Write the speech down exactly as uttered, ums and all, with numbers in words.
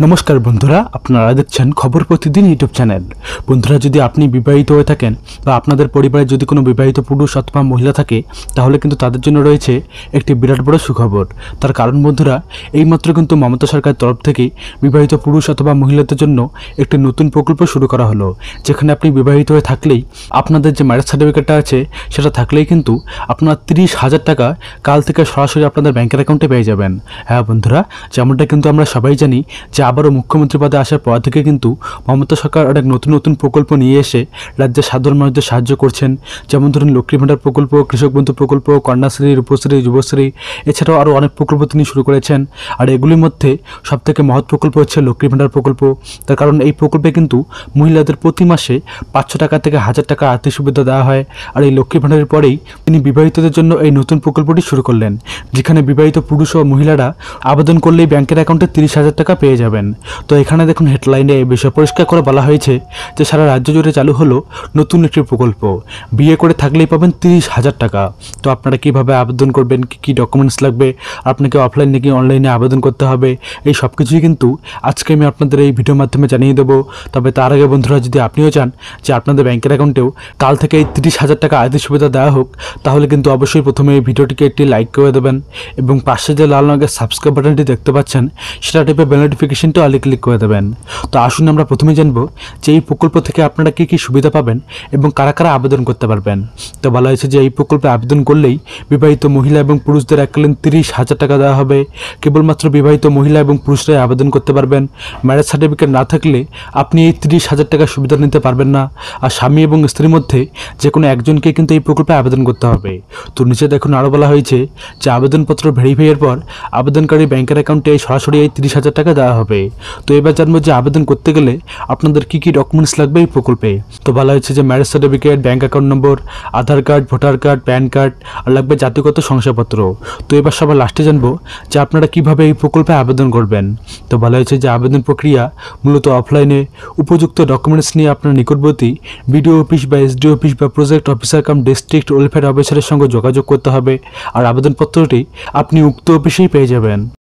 नमस्कार बंधुरा আপনারা দেখছেন খবর প্রতিদিন ইউটিউব চ্যানেল। বন্ধুরা যদি আপনি বিবাহিত হয়ে থাকেন বা আপনাদের পরিবারে যদি কোনো বিবাহিত পুরুষ অথবা মহিলা থাকে তাহলে কিন্তু তাদের জন্য রয়েছে একটি বিরাট বড় সুখবর। তার কারণ বন্ধুরা এইমাত্র কিন্তু মমতা সরকারের তরফ থেকে বিবাহিত পুরুষ অথবা মহিলাদের জন্য একটি নতুন প্রকল্প শুরু করা হলো, যেখানে আপনি বিবাহিত হয়ে থাকলেই আপনাদের যে ম্যারেজ সার্টিফিকেটটা আছে সেটা থাকলেই কিন্তু আপনার তিরিশ হাজার টাকা কাল থেকে সরাসরি আপনাদের ব্যাংকের অ্যাকাউন্টে পেয়ে যাবেন। হ্যাঁ বন্ধুরা, যেমনটা কিন্তু আমরা সবাই জানি যে আবারও মুখ্যমন্ত্রী পদে আসার পর থেকে কিন্তু মমতা সরকার অনেক নতুন নতুন প্রকল্প নিয়ে এসে রাজ্যের সাধারণ মানুষদের সাহায্য করছেন। যেমন ধরুন লক্ষ্মী ভাণ্ডার প্রকল্প, কৃষক বন্ধু প্রকল্প, কন্যাশ্রী, রূপশ্রী, যুবশ্রী, এছাড়াও আরও অনেক প্রকল্প তিনি শুরু করেছেন। আর এগুলির মধ্যে সবথেকে মহৎ প্রকল্প হচ্ছে লক্ষ্মী ভাণ্ডার প্রকল্প। তার কারণ এই প্রকল্পে কিন্তু মহিলাদের প্রতি মাসে পাঁচশো টাকা থেকে হাজার টাকা আর্থিক সুবিধা দেওয়া হয়। আর এই লক্ষ্মী ভাণ্ডারের পরেই তিনি বিবাহিতদের জন্য এই নতুন প্রকল্পটি শুরু করলেন, যেখানে বিবাহিত পুরুষ ও মহিলারা আবেদন করলেই ব্যাংকের অ্যাকাউন্টে তিরিশ হাজার টাকা পেয়ে যাবেন। তো এখানে দেখুন হেডলাইনে এই বিষয় পরিষ্কার করে বলা হয়েছে যে সারা রাজ্য জুড়ে চালু হলো নতুন একটি প্রকল্প, বিয়ে করে থাকলেই পাবেন তিরিশ হাজার টাকা। তো আপনারা কিভাবে আবেদন করবেন, কী কী ডকুমেন্টস লাগবে, আপনাকে অফলাইন নাকি অনলাইনে আবেদন করতে হবে, এই সব কিছুই কিন্তু আজকে আমি আপনাদের এই ভিডিওর মাধ্যমে জানিয়ে দেবো। তবে তার আগে বন্ধুরা, যদি আপনিও চান যে আপনাদের ব্যাংকের অ্যাকাউন্টেও কাল থেকে এই তিরিশ হাজার টাকা আর্থিক সুবিধা দেওয়া হোক, তাহলে কিন্তু অবশ্যই প্রথমে এই ভিডিওটিকে একটি লাইক করে দেবেন এবং পাশে যে লাল রঙের সাবস্ক্রাইব বাটনটি দেখতে পাচ্ছেন সেটা টিপে বেল নোটিফিকেশনটা অলে ক্লিক করে দেবেন। তো আসুন আমরা প্রথমে জানবো যে এই প্রকল্প থেকে আপনারা কী কী সুবিধা পাবেন এবং কারা কারা আবেদন করতে পারবেন। তো বলা হয়েছে যে এই প্রকল্পে আবেদন করলেই বিবাহিত মহিলা এবং পুরুষদের এককালীন তিরিশ হাজার টাকা দেওয়া হবে। কেবলমাত্র বিবাহিত মহিলা এবং পুরুষরাই আবেদন করতে পারবেন। ম্যারেজ সার্টিফিকেট না থাকলে আপনি এই তিরিশ হাজার টাকার সুবিধা নিতে পারবেন না। আর স্বামী এবং স্ত্রীর মধ্যে যে কোনো একজনকে কিন্তু এই প্রকল্পে আবেদন করতে হবে। তো নিচে দেখুন আরও বলা হয়েছে যে আবেদনপত্র ভেরিফাইয়ের পর আবেদনকারী ব্যাংকের অ্যাকাউন্টে সরাসরি এই তিরিশ হাজার টাকা দেওয়া হবে। তো এবার জানবো যে আবেদন করতে গেলে আপনাদের কী কী ডকুমেন্টস লাগবে এই প্রকল্পে। তো বলা হয়েছে যে marriage certificate, bank account number, Aadhaar card, voter card, PAN card, আর লাগবে জাতিগত শংসাপত্র। তো এবার সবার লাস্টে জানবো যে আপনারা কিভাবে এই প্রকল্পে আবেদন করবেন। তো বলা হয়েছে যে আবেদন প্রক্রিয়া মূলত অফলাইনে উপযুক্ত ডকুমেন্টস নিয়ে আপনার নিকটবর্তী বিডিও অফিস বা এসডি অফিস বা project officer cum district welfare অফিসারের সঙ্গে যোগাযোগ করতে হবে। আর আবেদনপত্রটি আপনি উক্ত অফিসেই পেয়ে যাবেন।